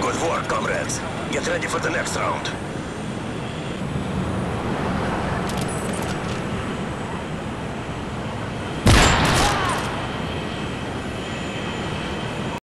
Good work, comrades. Get ready for the next round.